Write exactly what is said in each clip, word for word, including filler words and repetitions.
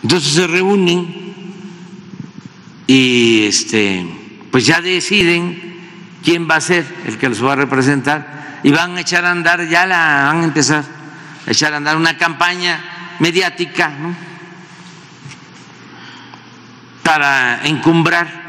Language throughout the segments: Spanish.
Entonces se reúnen y este, pues ya deciden quién va a ser el que los va a representar y van a echar a andar, ya la van a empezar a echar a andar una campaña mediática, ¿no?, para encumbrar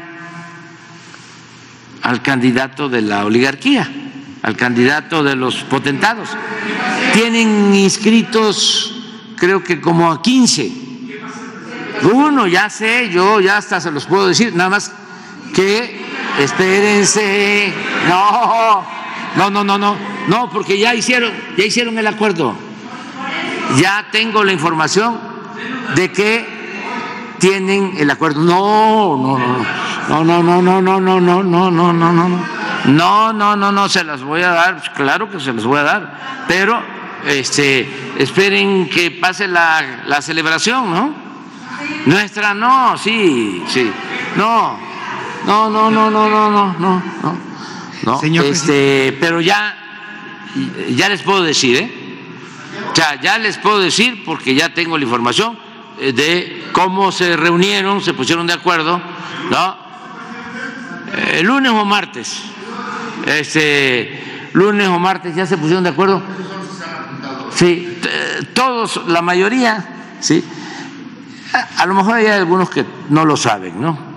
al candidato de la oligarquía, al candidato de los potentados. Tienen inscritos creo que como a quince. Uno, ya sé, yo ya hasta se los puedo decir, nada más que espérense. No, no, no, no, no, no, porque ya hicieron, ya hicieron el acuerdo. Ya tengo la información de que tienen el acuerdo. No, no, no, no, no, no, no, no, no, no, no, no, no, no, no, no, no, no, se las voy a dar, claro que se las voy a dar, pero este, esperen que pase la, la celebración, ¿no? Nuestra no, sí, sí, no, no, no, no, no, no, no, no, no, no, Señor este, pero ya, ya les puedo decir, ¿eh? O sea, ya les puedo decir porque ya tengo la información de cómo se reunieron, se pusieron de acuerdo, ¿no? El lunes o martes, este, lunes o martes ya se pusieron de acuerdo. Sí, todos, la mayoría, sí. A lo mejor hay algunos que no lo saben, ¿no?